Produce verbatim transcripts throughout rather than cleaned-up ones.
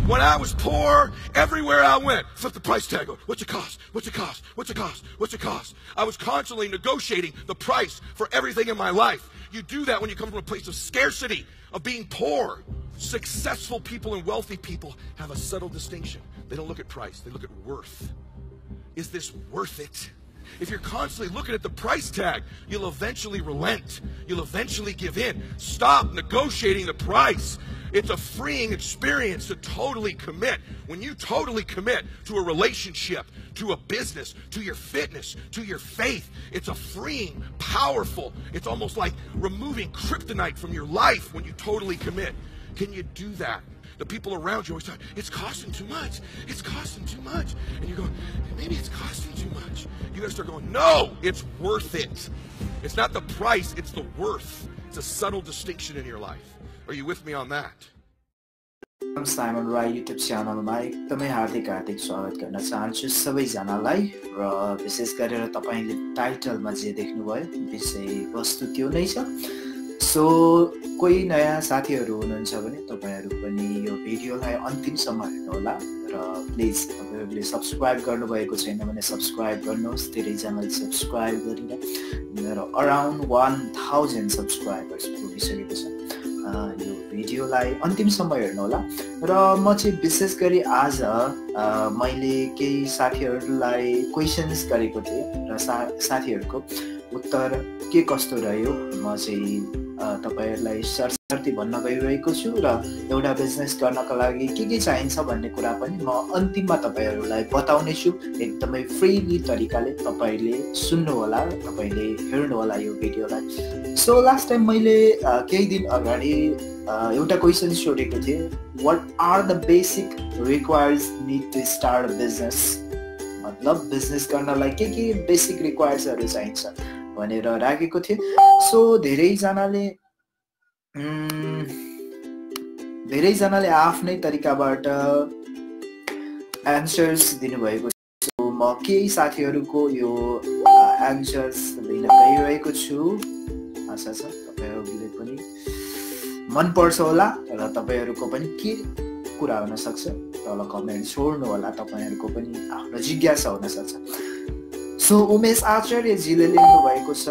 When I was poor, everywhere I went, flip the price tag. What's it cost? What's it cost? What's it cost? What's it cost? I was constantly negotiating the price for everything in my life. You do that when you come from a place of scarcity, of being poor. Successful people and wealthy people have a subtle distinction. They don't look at price, they look at worth. Is this worth it? If you're constantly looking at the price tag, you'll eventually relent. You'll eventually give in. Stop negotiating the price. It's a freeing experience to totally commit. When you totally commit to a relationship, to a business, to your fitness, to your faith, it's a freeing, powerful, it's almost like removing kryptonite from your life when you totally commit. Can you do that? The people around you always talk, it's costing too much. It's costing too much. And you're going, maybe it's costing too much. You got to start going, no, it's worth it. It's not the price, it's the worth. It's a subtle distinction in your life. Are you with me on that? Simon Rai YouTube च्यानलमा एकदमै हार्दिक हार्दिक स्वागत गर्न चाहन्छु सबैजनालाई र विशेष गरेर तपाईले टाइटलमा जे देख्नुभयो विषय वस्तु त्यो नै छ। सो कोही नयाँ साथीहरू हुनुहुन्छ भने तपाईहरु पनि यो भिडियोलाई अन्तिमसम्म हेर्नु होला र प्लिज तपाईहरुले सब्स्क्राइब गर्नुभएको छैन भने सब्स्क्राइब गर्नुहोस्। धेरै जनाले सब्स्क्राइब गरेर र अराउन्ड one thousand सब्स्क्राइबर्स पुगिसकेको छ। यो भिडियोलाई अन्तिमसम्म हेर्नु होला र म चाहिँ विशेष गरी आज मैले केही साथीहरूलाई क्वेशन्स गरेको थिएँ र साथीहरूको उत्तर के कस्तो रह्यो म चाहिँ तपाईहरुलाई सरसर्ती भन्न गइरहेको छु र एउटा बिजनेस गर्नका लागि के के चाहिन्छ भन्ने कुरा पनि म अन्तिममा तपाईहरुलाई बताउने छु। एकदमै फ्रीली तरिकाले तपाईले सुन्नु होला, तपाईले हेर्नु होला यो भिडियोलाई। सो लास्ट टाइम मैले केही दिन अगाडि एउटा क्वेशन सोधेको थिएँ, what are the basic requires need to start a business, मतलब बिजनेस गर्नलाई के के बेसिक रिक्वायर्सहरु चाहिन्छ भनेर राखेको थिएँ। सो धेरै जनाले धेरै जनाले आफ्नै तरिकाबाट एन्सर्स दिनुभएको छ। सो म केही साथीहरुको यो एन्सर्स लिन गइरहेको छु। आशा छ तपाईहरुले पनि मन पर्छ होला र तपाईहरुको पनि के कुरा हुन सक्छ तल कमेन्ट छोड्नु होला, तपाईहरुको पनि आफ्नो जिज्ञासा हुन सक्छ। सो उमेश आचार्यजीले लेख्नु भएको छ,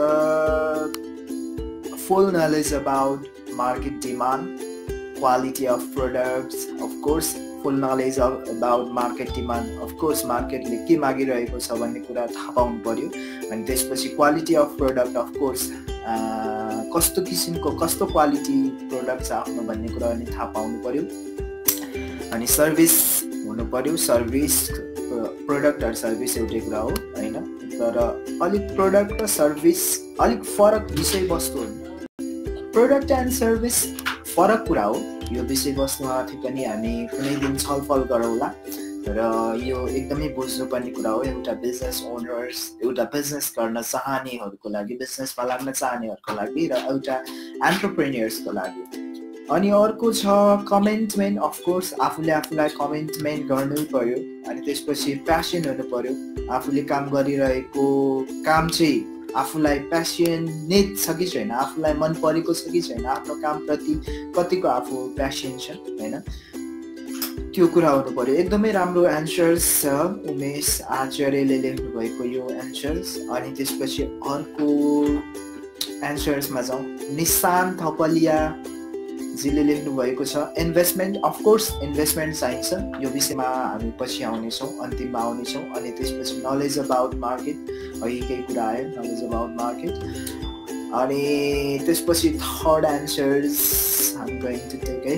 full knowledge about market demand, quality of products, of course full knowledge of, about market demand, of course market ले के मागिरहेको छ भन्ने कुरा थाहा पाउनु पर्यो। अनि त्यसपछि quality of product, of course कस्तो किसिमको कस्तो क्वालिटी प्रोडक्ट छ आफ्नो भन्ने कुरा पनि थाहा पाउनु पर्यो। अनि सर्भिस हुनु पर्यो, सर्भिस प्रोडक्ट र सर्भिस एउटै कुरा हो हैन, तर अलिक प्रोडक्ट र सर्भिस अलिक फरक विषय वस्तु हो। प्रोडक्ट एन्ड सर्भिस फरक कुरा हो। यो विषय वस्तुमाथि पनि हामी कुनै दिन छलफल गरौँला र यो एकदमै बुझ्नुपर्ने कुरा हो एउटा बिजनेस ओनर्स, एउटा बिजनेस गर्न चाहनेहरुको लागि, बिजनेसमा लाग्न चाहनेहरुको लागि र एउटा एन्टरप्रेन्योर्सको लागि। अनि अर्को छ कमिटमेन्ट, अफ कोर्स आफूले आफूलाई कमिटमेन्ट गर्नै पर्यो। अनि त्यसपछि प्यासन हुनु पर्यो, आफूले काम गरिरहेको काम चाहिँ आफूलाई प्यासनेट छ कि छैन, आफूलाई मन परेको छ कि छैन, आफ्नो काम प्रति कतिको आफू प्यासन छ हैन, त्यो कुरा हुनु पर्यो। एकदमै राम्रो एन्सर्स छ उमेश आचार्यले लेख्नु भएको यो एन्सर्स। अनि त्यसपछि अर्को एन्सर्समा जाउँ, निशान थपलिया जीले लेख्नु भएको छ, इन्भेस्टमेन्ट, अफ कोर्स इन्भेस्टमेन्ट चाहिन्छ, यो विषयमा हामी पछि आउनेछौँ, अन्तिममा आउनेछौँ। अनि त्यसपछि नलेज अबाउट मार्केट, अघि केही कुरा आयो नलेज अबाउट मार्केट। अनि त्यसपछि थर्ड एन्सर्स हामी गोइङ टु टेक है,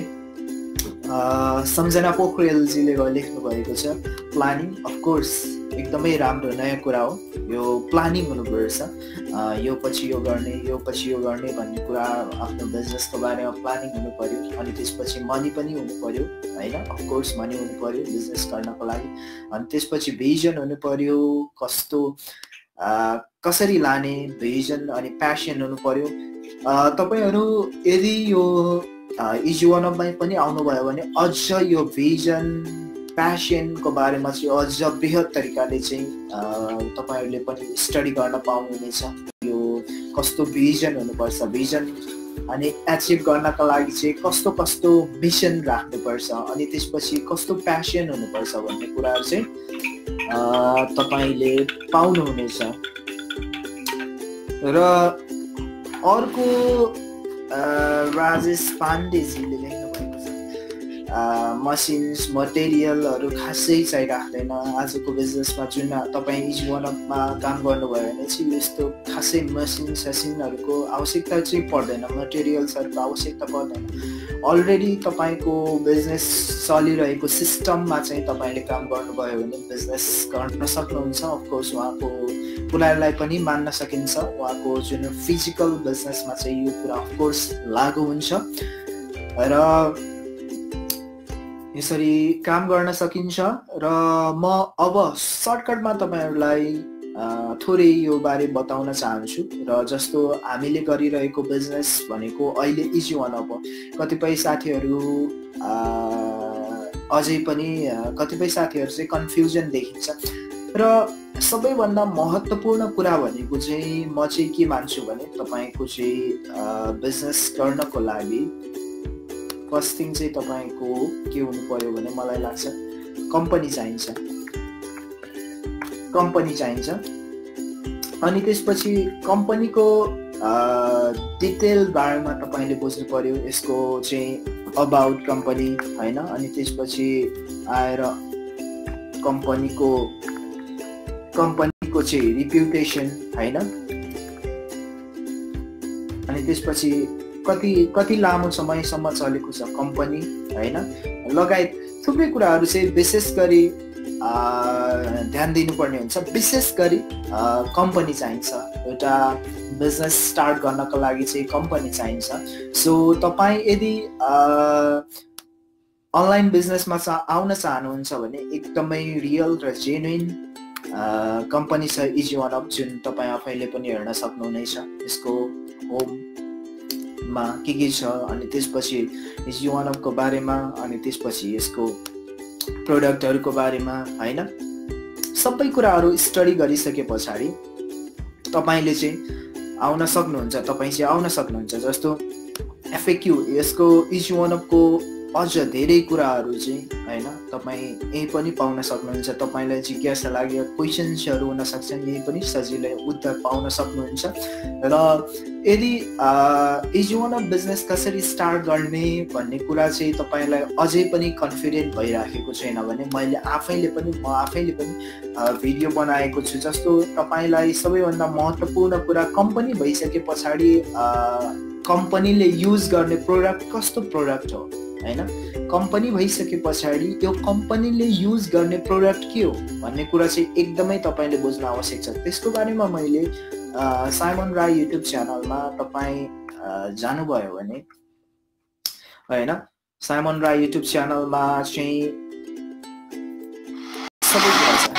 सम्झना पोखरेलजीले लेख्नु भएको छ प्लानिङ, अफ कोर्स एकदमै राम्रो नयाँ कुरा हो, यो प्लानिङ हुनुपर्छ, यो पछि यो गर्ने यो पछि यो गर्ने भन्ने कुरा आफ्नो बिजनेसको बारेमा प्लानिङ हुनु पर्यो। अनि त्यसपछि मनी पनि हुनु पर्यो हैन, अफ कोर्स मनी हुनु पर्यो बिजनेस गर्नको लागि। अनि त्यसपछि भिजन हुनु पर्यो, कस्तो कसरी लाने भिजन, अनि प्यासन हुनु पर्यो। तपाईहरु यदि यो इजी वन अफमा पनि आउनुभयो भने अझ यो भिजन प्यासनको बारेमा चाहिँ अझ बृहत तरिकाले चाहिँ तपाईहरुले पनि स्टडी गर्न पाउनुहुनेछ। यो कस्तो भिजन हुनुपर्छ, भिजन अनि एचिभ गर्नका लागि चाहिँ कस्तो कस्तो मिसन राख्नुपर्छ अनि त्यसपछि कस्तो प्यासन हुनुपर्छ भन्ने कुराहरू चाहिँ तपाईले पाउनुहुनेछ। र अर्को राजेश पाण्डेजीले लेख्नुभएको छ मसिन्स मटेरियलहरू खासै चाहिँ राख्दैन आजको बिजनेसमा। जुन तपाईँ इजी वान अपमा काम गर्नुभयो भने चाहिँ यस्तो खासै मसिन सेसिनहरूको आवश्यकता चाहिँ पर्दैन, मटेरियल्सहरूको आवश्यकता पर्दैन। अलरेडी तपाईँको बिजनेस चलिरहेको सिस्टममा चाहिँ तपाईँले काम गर्नुभयो भने बिजनेस गर्न सक्नुहुन्छ। अफकोर्स उहाँको कुराहरूलाई पनि मान्न सकिन्छ, उहाँको जुन फिजिकल बिजनेसमा चाहिँ यो कुरा अफकोर्स लागु हुन्छ र यसरी काम गर्न सकिन्छ। र म अब सर्टकटमा तपाईँहरूलाई थोरै यो बारे बताउन चाहन्छु। र जस्तो हामीले गरिरहेको बिजनेस भनेको अहिले इजी वान अप हो। कतिपय साथीहरू अझै पनि कतिपय साथीहरू चाहिँ कन्फ्युजन देखिन्छ र सबैभन्दा महत्त्वपूर्ण कुरा भनेको चाहिँ म चाहिँ के मान्छु भने तपाईँको चाहिँ बिजनेस गर्नको लागि फर्स्ट थिङ चाहिँ तपाईँको के हुनु पर्यो भने मलाई लाग्छ कम्पनी चाहिन्छ, कम्पनी चाहिन्छ। अनि त्यसपछि कम्पनीको डिटेल बारेमा तपाईँले बुझ्नु पर्यो, यसको चाहिँ अबाउट कम्पनी होइन। अनि त्यसपछि आएर कम्पनीको कम्पनीको चाहिँ रिप्युटेसन होइन। अनि त्यसपछि कति कति लामो समयसम्म चलेको छ कम्पनी होइन, लगायत थुप्रै कुराहरू चाहिँ विशेष गरी ध्यान दिनुपर्ने हुन्छ। विशेष गरी कम्पनी चाहिन्छ, एउटा बिजनेस स्टार्ट गर्नको लागि चाहिँ कम्पनी चाहिन्छ। सो तपाईँ यदि अनलाइन बिजनेसमा आउन चाहनुहुन्छ भने एकदमै रियल र जेन्युइन कम्पनी छ इजी वान अप, जुन तपाईँ आफैले पनि हेर्न सक्नुहुनेछ यसको होममा के के छ। अनि त्यसपछि इजी वान अपको बारेमा, अनि त्यसपछि यसको प्रोडक्टहरूको बारेमा होइन, सबै कुराहरू स्टडी गरिसके पछाडि तपाईँले चाहिँ आउन सक्नुहुन्छ। तपाईँ चाहिँ आउन सक्नुहुन्छ। जस्तो एफएक्यू यसको इजी वान अपको अझ धेरै कुराहरू चाहिँ होइन तपाईँ यही पनि पाउन सक्नुहुन्छ। तपाईँलाई जिज्ञासा लागेको क्वेसन्सहरू हुन सक्छन्, यही पनि सजिलै उत्तर पाउन सक्नुहुन्छ। र यदि इजी वान अप बिजनेस कसरी स्टार्ट गर्ने भन्ने कुरा चाहिँ तपाईँलाई अझै पनि कन्फिडेन्ट भइराखेको छैन भने मैले आफैले पनि म आफैले पनि भिडियो बनाएको छु। जस्तो तपाईँलाई सबैभन्दा महत्त्वपूर्ण कुरा कम्पनी भइसके पछाडि कम्पनीले युज गर्ने प्रोडक्ट कस्तो प्रोडक्ट हो होइन, कम्पनी भइसके पछाडि यो कम्पनीले युज गर्ने प्रोडक्ट के हो भन्ने कुरा चाहिँ एकदमै तपाईँले बुझ्न आवश्यक छ। त्यसको बारेमा मैले साइमन राई युट्युब च्यानलमा तपाईँ जानुभयो भने होइन, साइमन राई युट्युब च्यानलमा चाहिँ सबै कुरा छ।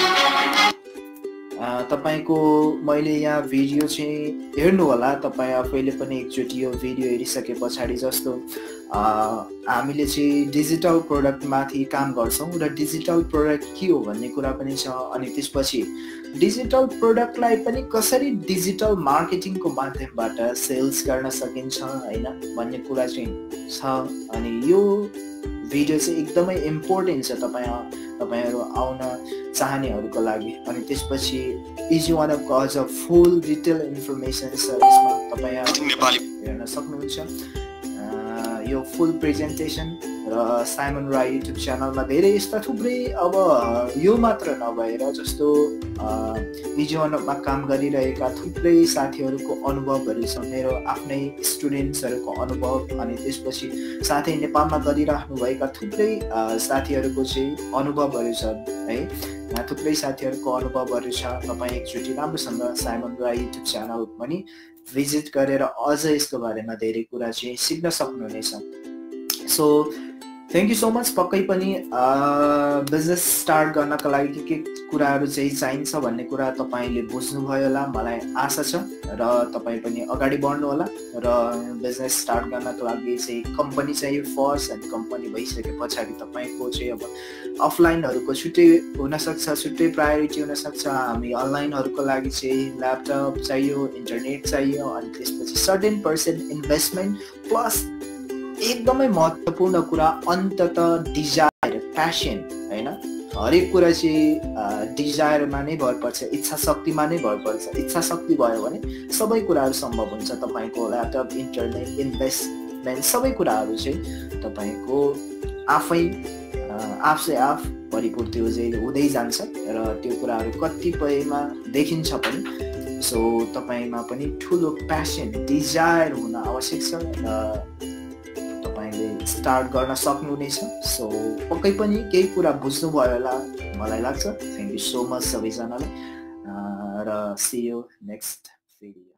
तपाईँको मैले यहाँ भिडियो चाहिँ हेर्नु होला, तपाईँ आफैले पनि एकचोटि यो भिडियो हेरिसके पछाडि। जस्तो हामीले चाहिँ डिजिटल प्रोडक्टमाथि काम गर्छौँ र डिजिटल प्रोडक्ट के हो भन्ने कुरा पनि छ। अनि त्यसपछि डिजिटल प्रोडक्टलाई पनि कसरी डिजिटल मार्केटिङको माध्यमबाट सेल्स गर्न सकिन्छ होइन भन्ने कुरा चाहिँ छ। अनि यो भिडियो चाहिँ एकदमै इम्पोर्टेन्ट छ तपाईँ तपाईँहरू आउन चाहनेहरूको लागि। अनि त्यसपछि इजी वान अपको अझ फुल डिटेल इन्फर्मेसन छ, यसमा तपाईँ हेर्न सक्नुहुन्छ यो फुल प्रेजेन्टेसन। र साइमन राई युट्युब च्यानलमा धेरै यस्ता थुप्रै अब यो मात्र नभएर जस्तो इजी वान अपमा काम गरिरहेका थुप्रै साथीहरूको अनुभवहरू छ, मेरो आफ्नै स्टुडेन्ट्सहरूको अनुभव। अनि त्यसपछि साथै नेपालमा गरिराख्नुभएका थुप्रै साथीहरूको चाहिँ अनुभवहरू छ है, थुप्रै साथीहरूको अनुभवहरू छ। तपाईँ एकचोटि राम्रोसँग साइमन राई युट्युब च्यानल पनि भिजिट गरेर अझ यसको बारेमा धेरै कुरा चाहिँ सिक्न सक्नुहुनेछ। So thank you so much. पक्कै पनि बिजनेस स्टार्ट गर्नका लागि के के कुराहरू चाहिँ चाहिन्छ भन्ने कुरा तपाईँले बुझ्नुभयो होला, मलाई आशा छ। र तपाईँ पनि अगाडि बढ्नु होला र बिजनेस स्टार्ट गर्नको लागि चाहिँ कम्पनी चाहियो फर्स्ट, अनि कम्पनी भइसके पछाडि तपाईँको चाहिँ अब अफलाइनहरूको छुट्टै हुनसक्छ, छुट्टै प्रायोरिटी हुनसक्छ। हामी अनलाइनहरूको लागि चाहिँ ल्यापटप चाहियो, इन्टरनेट चाहियो, अनि त्यसपछि सर्टेन पर्सेन्ट इन्भेस्टमेन्ट प्लस एकदमै महत्त्वपूर्ण कुरा अन्ततः डिजायर, प्यासन, होइन? हरेक कुरा चाहिँ डिजायरमा नै भर पर्छ, इच्छा शक्तिमा नै भर पर्छ। इच्छा शक्ति भयो भने सबै कुराहरू सम्भव हुन्छ। तपाईँको ल्यापटप, इन्टरनेट, इन्भेस्टमेन्ट सबै कुराहरू चाहिँ तपाईँको आफै आफसे आफ परिपूर्ति हुँदै जान्छ र त्यो कुराहरू कतिपयमा देखिन्छ पनि। सो तपाईँमा पनि ठुलो प्यासन, डिजायर हुन आवश्यक छ र तपाईँले स्टार्ट गर्न सक्नुहुनेछ। सो पक्कै पनि केही कुरा बुझ्नुभयो होला मलाई लाग्छ। थ्याङ्क यू सो मच सबैजनालाई र सी यू नेक्स्ट भिडियो।